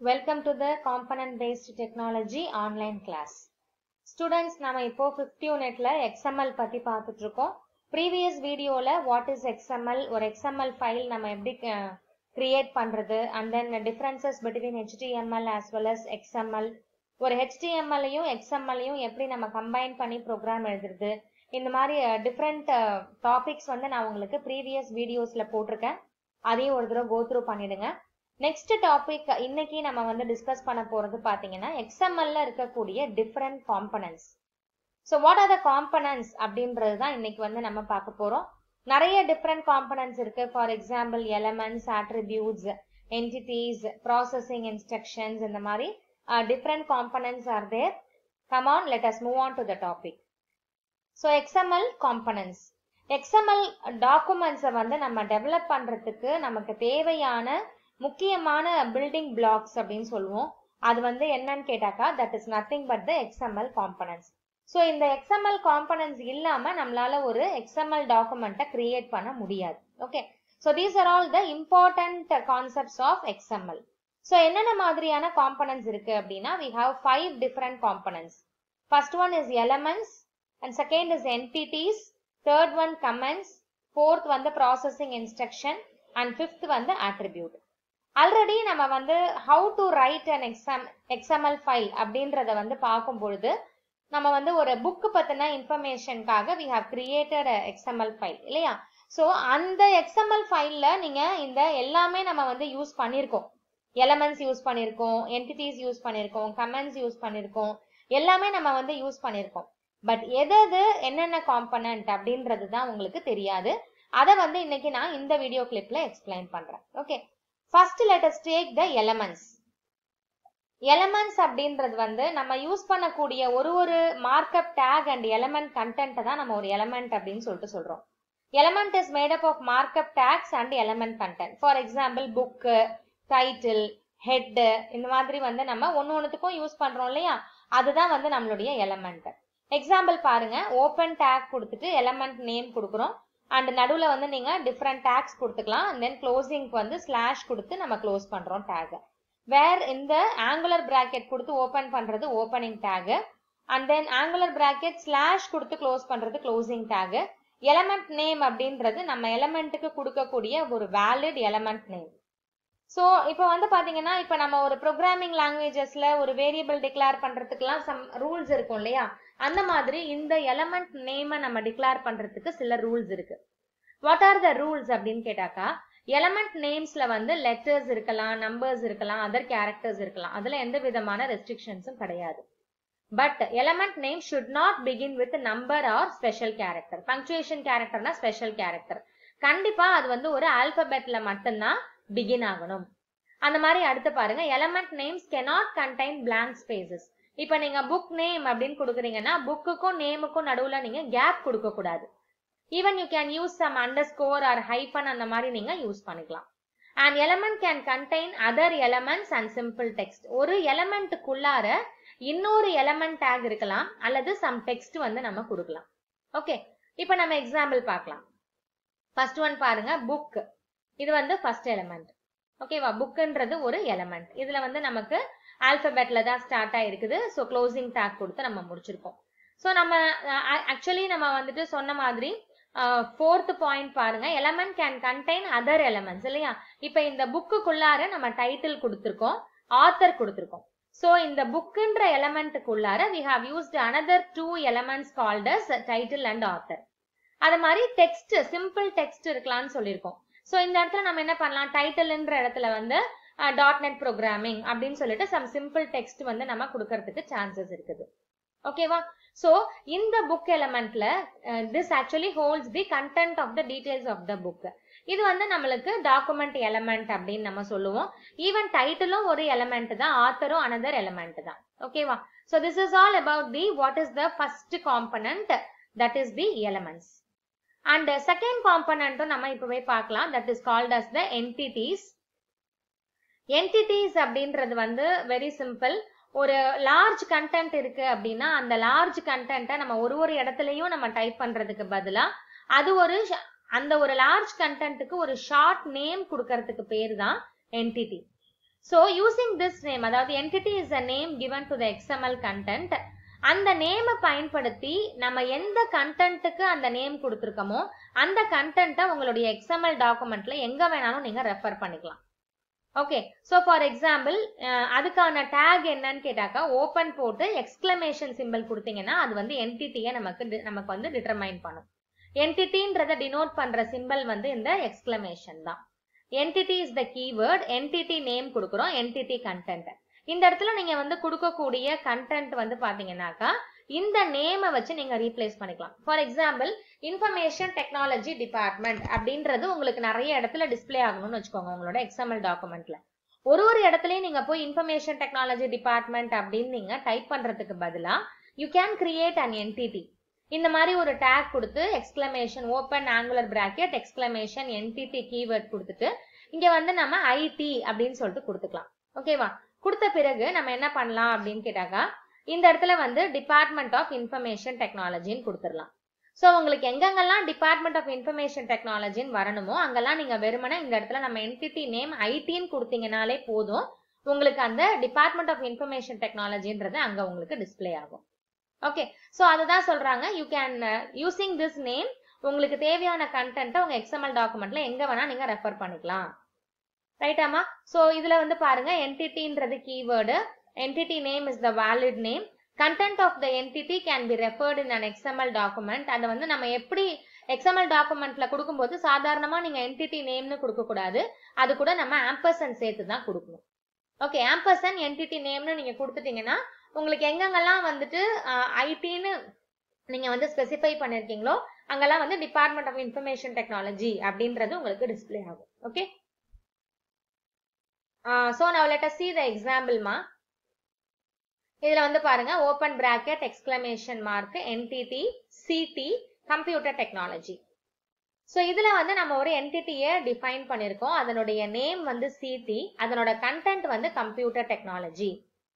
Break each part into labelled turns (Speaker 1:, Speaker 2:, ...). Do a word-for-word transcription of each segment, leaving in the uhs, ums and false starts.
Speaker 1: Welcome to the component based technology online class. Students, நாம இப்போ fifth unitல X M L பத்தி பார்த்துட்டு இருக்கோம். Previous videoல what is X M L, ஒரு X M L file நம்ம எப்படி create பண்றது, and then differences between H T M L as well as X M L, ஒரு H T M L யும் X M L யும் எப்படி நம்ம combine பண்ணி program எழுதுறது, இந்த மாதிரி different topics வந்து நான் உங்களுக்கு previous videosல போட்டிருக்கேன். அதையும் ஒரு தடவை go through பண்ணிடுங்க. Next topic இன்னைக்கு நம்ம வந்து discuss பண்ண போறது பாத்தீங்கன்னா X M L ல இருக்கக்கூடிய different components. So what are the components அப்படின்றது தான் இன்னைக்கு வந்து நம்ம பார்க்க போறோம். நிறைய different components இருக்கு. For example, elements, attributes, entities, processing instructions, இந்த மாதிரி uh, different components are there. Come on, let us move on to the topic. So X M L components. X M L documents வந்து நம்ம develop பண்றதுக்கு நமக்கு தேவையான முக்கியமான building blocks அப்படின்னு சொல்லுவோம். அது வந்து என்னன்னு கேட்டாக்கா that is nothing but the X M L components. So இந்த X M L components இல்லாம நம்மளால ஒரு X M L document create பண்ண முடியாது. Okay. So these are all the important concepts of X M L. So என்னென்ன மாதிரியான components இருக்கு அப்படின்னா we have five different components. First one is elements, and second is entities, third one comments, fourth வந்து processing instruction, and fifth வந்து attribute. Already நம்ம வந்து how to write an X M L file அப்படின்றத வந்து பார்க்கும் பொழுது நம்ம வந்து ஒரு புக் பத்தின இன்ஃபர்மேஷனுக்காக we have created a X M L file இல்லையா? ஸோ அந்த X M L ஃபைல்ல நீங்க இந்த எல்லாமே நம்ம வந்து யூஸ் பண்ணியிருக்கோம். எலமெண்ட்ஸ் யூஸ் பண்ணியிருக்கோம், என்டிட்டிஸ் யூஸ் பண்ணியிருக்கோம், கமெண்ட்ஸ் யூஸ் பண்ணியிருக்கோம், எல்லாமே நம்ம வந்து யூஸ் பண்ணியிருக்கோம். பட் எது எது என்னென்ன காம்பனன்ட் அப்படின்றது தான் உங்களுக்கு தெரியாது. அதை வந்து இன்னைக்கு நான் இந்த வீடியோ கிளிப்ல எக்ஸ்பிளைன் பண்றேன். Okay, first let us take the elements. Elements அப்படின்றது வந்து நம்ம யூஸ் பண்ணக்கூடிய ஒரு ஒரு markup tag and element content தான் நம்ம ஒரு element அப்படின்னு சொல்லிட்டு சொல்றோம். Element is made up of markup tags and element content. For example, book, title, head, இந்த மாதிரி வந்து நம்ம ஒன்னு ஒன்னுத்துக்கும் யூஸ் பண்றோம் இல்லையா? அதுதான் வந்து நம்மளுடைய element. எக்ஸாம்பிள் பாருங்க, open tag கொடுத்துட்டு element name கொடுக்குறோம். and நடுவுல வந்து நீங்க different tags கொடுத்துக்கலாம். and then closing வந்து slash கொடுத்து நம்ம close பண்றோம் tag. where இந்த angular bracket கொடுத்து open பண்றது opening tag, and then angular bracket slash கொடுத்து close பண்றது closing tag. element name அப்படின்றது நம்ம elementக்கு கொடுக்கக்கூடிய ஒரு valid element name. so இப்போ வந்து பாத்தீங்கன்னா இப்போ நம்ம ஒரு programming languagesல ஒரு variable declare பண்றதுக்குலாம் some rules இருக்கும் இல்லையா? அந்த மாதிரி இந்த element name நம்ம declare பண்றதுக்கு சில rules இருக்கு. what are the rules அப்படின்னு கேட்டாக்கா, element namesல வந்து letters இருக்கலாம், numbers இருக்கலாம், other characters இருக்கலாம். அதுல எந்த விதமான restrictionsம் கிடையாது. but element name should not begin with number or special character. punctuation characterனா special character. கண்டிப்பா அது வந்து ஒரு alphabetல மட்டும்தான் begin ஆகணும். அந்த மாதிரி அடுத்து பாருங்க, element names cannot contain blank spaces. இப்ப நீங்க book name அப்படின்னு கொடுக்குறீங்கன்னா புக்குக்கும் நேமுக்கும் நடுவுல நீங்க கேப் கொடுக்க கூடாது. Even you can use some underscore or hyphen அந்த மாதிரி நீங்க யூஸ் பண்ணிக்கலாம். and element can contain other elements and simple text. ஒரு எலமெண்ட்டுக்குள்ளார இன்னொரு எலமெண்ட் டேக் இருக்கலாம் அல்லது சம் டெக்ஸ்ட் வந்து நம்ம கொடுக்கலாம். ஓகே, இப்ப நம்ம எக்ஸாம்பிள் பார்க்கலாம். ஃபர்ஸ்ட் ஒன் பாருங்க, புக். இது வந்து ஃபர்ஸ்ட் எலிமெண்ட். ஓகேவா? புக்ன்றது ஒரு எலிமெண்ட். இதுல வந்து நமக்கு ஆல்பபெட்ல தான் ஸ்டார்ட் ஆயிருக்குது. ஸோ க்ளோசிங் டேக் கொடுத்து நம்ம முடிச்சிருக்கோம். ஸோ நம்ம ஆக்சுவலி நம்ம வந்துட்டு சொன்ன மாதிரி ஃபோர்த் பாயிண்ட் பாருங்க, element can contain other elements இல்லையா? இப்ப இந்த புக்குக்குள்ளார நம்ம டைட்டில் கொடுத்துருக்கோம், ஆத்தர் கொடுத்துருக்கோம். ஸோ இந்த புக்குன்ற எலமெண்ட்டுக்குள்ளார we have used another two elements called as title and author. அது மாதிரி டெக்ஸ்ட், சிம்பிள் டெக்ஸ்ட் இருக்கலாம்னு சொல்லியிருக்கோம். ஸோ இந்த இடத்துல நம்ம என்ன பண்ணலாம், டைட்டில்ன்ற இடத்துல வந்து டாட் நெட் ப்ரோக்ராமிங் அப்படின்னு சொல்லிட்டு சம் சிம்பிள் டெக்ஸ்ட் வந்து நம்ம கொடுக்கறதுக்கு சான்சஸ் இருக்குது. ஓகேவா? ஸோ இந்த புக் எலமெண்ட்ல this actually holds the content of the details of the book. இது வந்து நம்மளுக்கு டாக்குமெண்ட் எலமெண்ட் அப்படின்னு நம்ம சொல்லுவோம். ஈவன் டைட்டிலும் ஒரு எலமெண்ட் தான், ஆத்தரும் அனதர் எலமெண்ட் தான். ஓகேவா? So this is all about the what is the first component, that is the elements. and second component நம்ம இப்பவே பார்க்கலாம், that is called as the entities. entities அப்படின்றது வந்து வெரி சிம்பிள். ஒரு லார்ஜ் கண்டென்ட் இருக்கு அப்படின்னா அந்த லார்ஜ் கண்டென்ட்டை நம்ம ஒரு ஒரு இடத்துலயும் நம்ம டைப் பண்றதுக்கு பதிலா அது ஒரு அந்த ஒரு லார்ஜ் கண்டென்ட்டுக்கு ஒரு ஷார்ட் நேம் கொடுக்கறதுக்கு பேர் தான் entity. So using this name, அதாவது entity is a name given to the X M L content. அந்த நேம் பயன்படுத்தி நம்ம எந்த கண்டென்ட்டுக்கு அந்த நேம் கொடுத்துருக்கோமோ அந்த கண்டென்ட்டை உங்களுடைய X M L டாக்குமெண்ட்ல எங்க வேணாலும் நீங்க ரெஃபர் பண்ணிக்கலாம். ஓகே, ஸோ ஃபார் எக்ஸாம்பிள் அதுக்கான டேக் என்னன்னு கேட்டாக்கா ஓப்பன் போட்டு எக்ஸ்கிளமேஷன் சிம்பிள் கொடுத்தீங்கன்னா அது வந்து என்டிட்டியை நமக்கு நமக்கு வந்து டிட்டர்மைன் பண்ணும். என்டிட்டின்றதை டினோட் பண்ற சிம்பிள் வந்து இந்த எக்ஸ்கிளமேஷன் தான். Entity is the keyword, entity name கொடுக்குறோம், என்டிட்டி கண்டென்ட். இந்த இடத்துல நீங்க வந்து கொடுக்கக்கூடிய கண்டென்ட் வந்து பாத்தீங்கன்னாக்கா இந்த நேமை வச்சு நீங்க ரீப்ளேஸ் பண்ணிக்கலாம். For example information technology department அப்படின்றது உங்களுக்கு நிறைய இடத்துல டிஸ்பிளே ஆகணும்னு வச்சுக்கோங்க உங்களோட எக்ஸ்எம்எல் டாக்குமெண்ட்ல. ஒரு ஒரு இடத்துலயும் நீங்க போய் இன்ஃபர்மேஷன் டெக்னாலஜி டிபார்ட்மெண்ட் அப்படின்னு நீங்க டைப் பண்றதுக்கு பதிலா you can create an entity. இந்த மாதிரி ஒரு டேக் கொடுத்து exclamation open angular bracket exclamation entity keyword கொடுத்துட்டு இங்க வந்து நம்ம ஐடி அப்படின்னு சொல்லிட்டு கொடுத்துக்கலாம். ஓகேவா? கொடுத்த பிறகு நம்ம என்ன பண்ணலாம் அப்படின்னு கேட்டாக்கா இந்த இடத்துல வந்து டிபார்ட்மெண்ட் ஆஃப் இன்ஃபர்மேஷன் டெக்னாலஜின்னு கொடுத்துடலாம். ஸோ உங்களுக்கு எங்கெங்கெல்லாம் டிபார்ட்மெண்ட் ஆஃப் இன்ஃபர்மேஷன் டெக்னாலஜின்னு வரணுமோ அங்கெல்லாம் நீங்க வெறுமனே இந்த இடத்துல நம்ம என்டிட்டி நேம் ஐடின்னு கொடுத்தீங்கனாலே போதும், உங்களுக்கு அந்த டிபார்ட்மெண்ட் ஆஃப் இன்ஃபர்மேஷன் டெக்னாலஜின்றது அங்க உங்களுக்கு டிஸ்பிளே ஆகும். ஓகே, ஸோ அதுதான் சொல்றாங்க you can using this name உங்களுக்கு தேவையான கண்டென்ட்டை உங்க எக்ஸ்எம்எல் டாக்குமெண்ட்ல எங்க வேணா நீங்க ரெஃபர் பண்ணிக்கலாம். ரைட்டாமா? ஸோ இதுல வந்து பாருங்க என்டிட்டின்றது keyword, entity name is the valid name, content of the entity can be referred in an X M L document. அது வந்து நம்ம எப்படி X M L டாக்குமெண்ட்ல கொடுக்கும்போது சாதாரணமா நீங்க entity nameனு கொடுக்க கூடாது, அது கூட நம்ம ampersand சேர்த்து தான் கொடுக்கணும். ஓகே, ampersand entity nameனு நீங்க கொடுத்துட்டீங்கன்னா உங்களுக்கு எங்கெங்கெல்லாம் வந்துட்டு ஐடின்னு நீங்க வந்து ஸ்பெசிஃபை பண்ணிருக்கீங்களோ அங்கெல்லாம் வந்து டிபார்ட்மெண்ட் ஆஃப் இன்ஃபர்மேஷன் டெக்னாலஜி அப்படின்றது உங்களுக்கு டிஸ்பிளே ஆகும். Okay, so now let us see the example ma. இதுல வந்து பாருங்க open bracket exclamation mark entity CT computer technology. So இதுல வந்து நம்ம ஒரு என்டிட்டியை டிஃபைன் பண்ணிருக்கோம், அதனுடைய நேம் வந்து சிடி, அதனோட கண்டென்ட் வந்து கம்ப்யூட்டர் டெக்னாலஜி.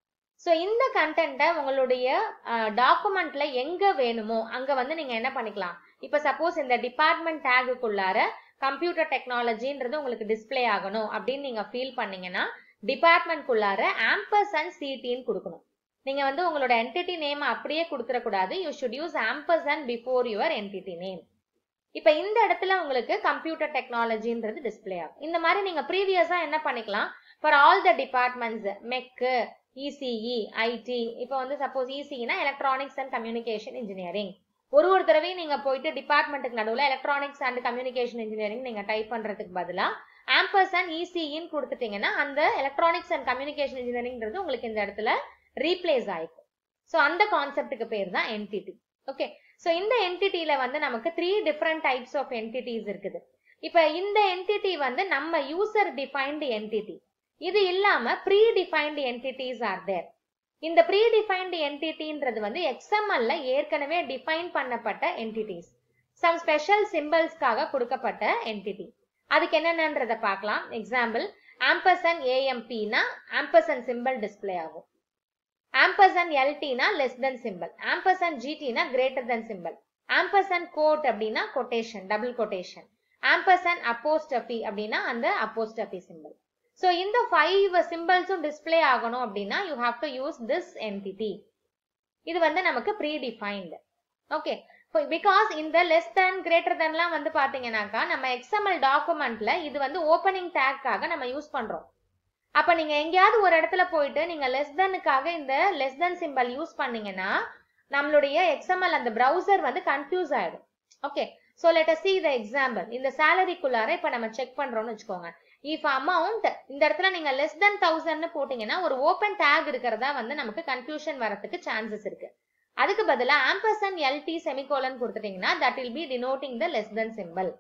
Speaker 1: ஸோ இந்த கண்டென்ட்டை உங்களுடைய டாக்குமெண்ட்ல எங்க வேணுமோ அங்க வந்து நீங்க என்ன பண்ணிக்கலாம். இப்ப சப்போஸ் இந்த டிபார்ட்மெண்ட் டேகுக்குள்ளார கம்ப்யூட்டர் டெக்னாலஜின்றது உங்களுக்கு டிஸ்பிளே ஆகணும் அப்படின்னு நீங்க ஃபீல் பண்ணீங்கன்னா டிபார்ட்மெண்ட்குள்ளார ஆம்பர்சண்ட் சிடின்னு கொடுக்கணும். நீங்க வந்து உங்களோட என்டிட்டி நேம் அப்படியே கொடுத்துடக்கூடாது, you should use ampersand before your entity name. இப்ப இந்த இடத்துல உங்களுக்கு கம்ப்யூட்டர் டெக்னாலஜின்றது டிஸ்பிளே ஆகும். இந்த மாதிரி நீங்க ப்ரீவியஸா என்ன பண்ணிக்கலாம், for all the departments mech, ECE, IT, இப்போ வந்து சப்போஸ் இசிஇனா எலக்ட்ரானிக்ஸ் அண்ட் கம்யூனிகேஷன் இன்ஜினியரிங், ஒரு ஒரு தடவையும் நீங்க போயிட்டு டிபார்ட்மெண்ட்டுக்கு நடுவில் எலக்ட்ரானிக்ஸ் அண்ட் கம்யூனிகேஷன் இன்ஜினியரிங் நீங்க டைப் பண்றதுக்கு பதிலா ஆம்பர்சண்ட் இசிஇன்னு கொடுத்துட்டீங்கன்னா அந்த எலக்ட்ரானிக்ஸ் அண்ட் கம்யூனிகேஷன் இன்ஜினியரிங்ன்றது உங்களுக்கு இந்த இடத்துல ரீப்ளேஸ் ஆயிக்கும். ஸோ அந்த கான்செப்டுக்கு பேர் தான் என்டிட்டி. ஓகே, ஸோ இந்த என்டிட்டியில வந்து நமக்கு three different types of entities இருக்குது. இப்ப இந்த என்டிட்டி வந்து நம்ம யூசர் டிஃபைன்டு என்டிட்டி, இது இல்லாம predefined entities are there. இந்த ப்ரீ டிஃபைன்டு என்டிட்டின்றது வந்து எக்ஸ்எம்எல்ல ஏற்கனவே டிஃபைன் பண்ணப்பட்ட என்டிட்டிஸ், சம் ஸ்பெஷல் சிம்பிள்ஸ்க்காக கொடுக்கப்பட்ட என்டிட்டி. அதுக்கு என்னென்னன்றத பார்க்கலாம். எக்ஸாம்பிள் ஆம்பர்சண்ட் ஏஎம்பினா ஆம்பர்சண்ட் சிம்பிள் டிஸ்பிளே ஆகும், ஆம்பர்சண்ட் எல்டினா லெஸ் தென் சிம்பிள், ஆம்பர்சண்ட் ஜிடினா greater than symbol, ampersand quote அப்படின்னா quotation double quotation, ampersand apostrophe அப்படின்னா அந்த அப்போஸ்டபி சிம்பிள். ஸோ இந்த ஃபைவ் சிம்பிள்ஸும் டிஸ்பிளே ஆகணும் அப்படின்னா you have to use this entity. இது வந்து நமக்கு ப்ரீ டிஃபைன்டு. ஓகே, பிகாஸ் இந்த லெஸ் தென் கிரேட்டர் தென்லாம் வந்து பாத்தீங்கன்னாக்கா நம்ம எக்ஸ்எம்எல் டாக்குமெண்ட்ல இது வந்து ஓப்பனிங் டேக்காக நம்ம யூஸ் பண்றோம். அப்ப நீங்க எங்கேயாவது ஒரு இடத்துல போயிட்டு நீங்க லெஸ் தென்னுக்காக இந்த லெஸ் தென் சிம்பிள் யூஸ் பண்ணீங்கன்னா நம்மளுடைய எக்ஸ்எம்எல் அந்த பிரவுசர் வந்து கன்ஃபியூஸ் ஆயிடும். Okay, so let us see the example. இந்த சாலரிக்குள்ளார இப்ப நம்ம செக் பண்றோம்னு வச்சுக்கோங்க. if amount இந்த இடத்துல நீங்க less than one thousand போட்டீங்கன்னா ஒரு ஓபன் டேக் இருக்கிறதா வந்து நமக்கு கன்ஃபியூஷன் வரதுக்கு சான்சஸ் இருக்கு. அதுக்கு பதிலா ஆம்பர்சண்ட் எல்டி செமிகோலன் கொடுத்துட்டீங்கன்னா that will be denoting the less than symbol.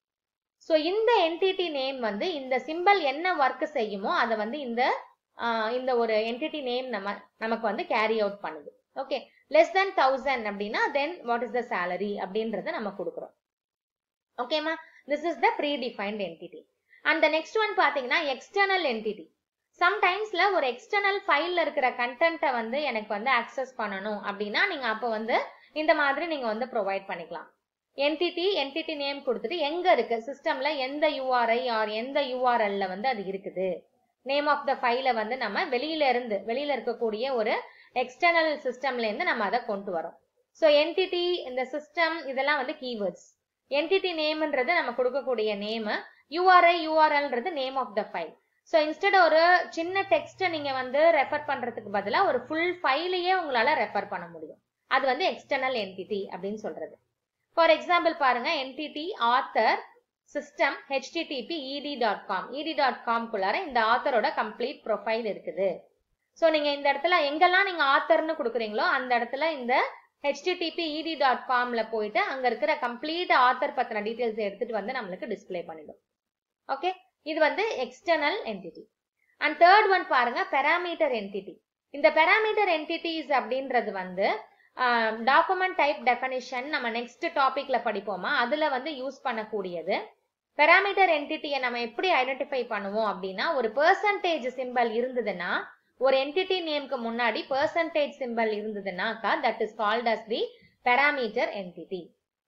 Speaker 1: So இந்த என்டிட்டி நேம் வந்து இந்த சிம்பிள் என்ன ஒர்க் செய்யுமோ அதை வந்து இந்த இந்த ஒரு என்டிட்டி நேம் நம்ம நமக்கு வந்து கேரி அவுட் பண்ணுது. Okay, less than one thousand அப்படின்னா then what is the salary அப்படின்றத நம்ம கொடுக்கிறோம். ஓகேமா, this is the predefined entity. And the next one பாத்தீங்கன்னா external entity. சம்டைம்ஸ்ல ஒரு எக்ஸ்டர்னல் ஃபைல்ல இருக்கிற கண்டென்ட்டை வந்து எனக்கு வந்து ஆக்சஸ் பண்ணணும் அப்படின்னா நீங்க அப்போ வந்து இந்த மாதிரி நீங்க வந்து ப்ரொவைட் பண்ணிக்கலாம். என்டிட்டி என்டிட்டி நேம் கொடுத்துட்டு எங்க இருக்கு சிஸ்டம்ல எந்த யூஆர்ஐ ஆர் எந்த யூஆர்எல்ல வந்து அது இருக்குது, நேம் ஆஃப் த ஃபைலை வந்து நம்ம வெளியில இருந்து வெளியில இருக்கக்கூடிய ஒரு எக்ஸ்டர்னல் சிஸ்டம்ல இருந்து நம்ம அதை கொண்டு வரோம். ஸோ என்டிட்டி, இந்த சிஸ்டம், இதெல்லாம் வந்து கீவேர்ட்ஸ். என்டிட்டி நேம்ன்றது நம்ம கொடுக்கக்கூடிய நேம், யூஆர்ஐ யூஆர்எல்ன்றது name of the file. So instead ஒரு சின்ன டெக்ஸ்ட்டை நீங்க வந்து ரெஃபர் பண்றதுக்கு பதிலாக ஒரு ஃபுல் ஃபைலையே உங்களால ரெஃபர் பண்ண முடியும். அது வந்து எக்ஸ்டர்னல் என்டிட்டி அப்படின்னு சொல்றது. ஃபார் எக்ஸாம்பிள் பாருங்க, entity author system HTTP ET dot com ET dot com குள்ளார இந்த ஆத்தரோட கம்ப்ளீட் ப்ரொஃபைல் இருக்குது. ஸோ நீங்க இந்த இடத்துல எங்கெல்லாம் நீங்க ஆத்தர்னு கொடுக்குறீங்களோ அந்த இடத்துல இந்த ஹெச்டிடிபி இடி டாட் காம்ல போயிட்டு அங்க இருக்கிற கம்ப்ளீட் ஆத்தர் பத்தின டீடைல்ஸ் எடுத்துட்டு வந்து நம்மளுக்கு டிஸ்பிளே பண்ணிடும். ஓகே, இது வந்து external entity. And third one பாருங்க, பெராமீட்டர் என்டிட்டி. இந்த பெராமீட்டர் என்டிட்டிஸ் அப்படின்றது வந்து டாக்குமெண்ட் டைப் டெஃபினிஷன் நம்ம நெக்ஸ்ட் டாபிக்ல படிப்போமா, அதுல வந்து யூஸ் பண்ணக்கூடியது. பெராமீட்டர் என்டிட்டியை நம்ம எப்படி ஐடென்டிஃபை பண்ணுவோம் அப்படின்னா, ஒரு பெர்சன்டேஜ் சிம்பல் இருந்ததுன்னா, ஒரு என்டிட்டி நேம்க்கு முன்னாடி பெர்சன்டேஜ் சிம்பல் இருந்ததுன்னாக்கா that is called as the parameter entity.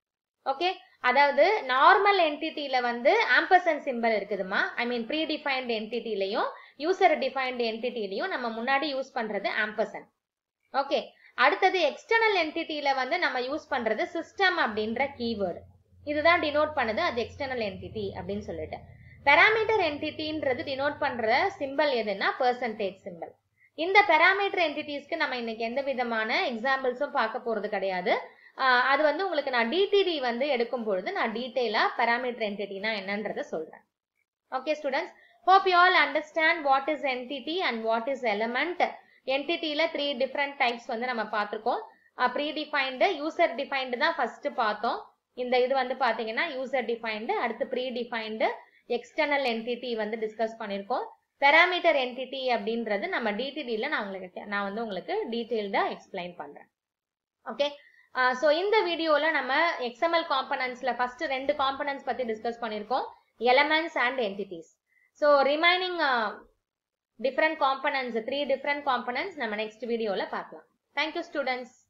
Speaker 1: Okay, அதாவது நார்மல் என்டிட்டில வந்து ஆம்பர்சன்ட் சிம்பல் இருக்குதுமா, ஐ மீன் ப்ரீ டிஃபைன்ட் என்டிட்டிலையும் யூசர் டிஃபைன்ட் என்டிட்டிலையும் நம்ம முன்னாடி யூஸ் பண்றது ஆம்பர்சன்ட். ஓகே, அடுத்தது எக்ஸ்டர்னல் என்டிட்டில வந்து நம்ம யூஸ் பண்றது சிஸ்டம் அப்படின்ற கீவேர்டு. இதுதான் டினோட் பண்ணுது அது எக்ஸ்டர்னல் என்டிட்டி அப்படின்னு சொல்லிட்டு. பெராமீட்டர் என்டிட்டின்றது டினோட் பண்ற சிம்பல் எதுன்னா பெர்சன்டேஜ் சிம்பல். இந்த பெராமீட்டர் என்டிட்டிஸ்க்கு நம்ம இன்னைக்கு எந்த விதமான எக்ஸாம்பிள்ஸும் பார்க்க போறது கிடையாது. அது வந்து உங்களுக்கு நான் டிடிடி வந்து எடுக்கும் பொழுது நான் டீடைலா பெராமீட்டர் என்டிட்டினா என்னன்றதை சொல்றேன். Okay students, hope you all understand what is entity and what is element. என்டிட்டில த்ரீ டிஃப்ரெண்ட் டைப்ஸ் வந்து நம்ம பார்த்துருக்கோம். ப்ரீ டிஃபைன்டு, யூசர் டிஃபைன்டு தான் ஃபர்ஸ்ட் பார்த்தோம். இந்த இது வந்து பாத்தீங்கன்னா யூசர் டிஃபைன்டு, அடுத்து ப்ரீ டிஃபைன்டு, எக்ஸ்டர்னல் என்டிட்டி வந்து டிஸ்கஸ் பண்ணிருக்கோம். பெராமீட்டர் என்டிட்டி அப்படின்றது நம்ம டிடிடில நான் உங்களுக்கு நான் வந்து உங்களுக்கு டீடைல்டா எக்ஸ்பிளைன் பண்றேன். ஓகே, ஸோ இந்த வீடியோல நம்ம எக்ஸ்எம்எல் காம்பனன்ட்ஸ்ல ஃபர்ஸ்ட் ரெண்டு காம்பனன்ட்ஸ் பத்தி டிஸ்கஸ் பண்ணிருக்கோம், elements and entities. So remaining different components, three different components நம்ம நெக்ஸ்ட் வீடியோல பார்க்கலாம். Thank you students.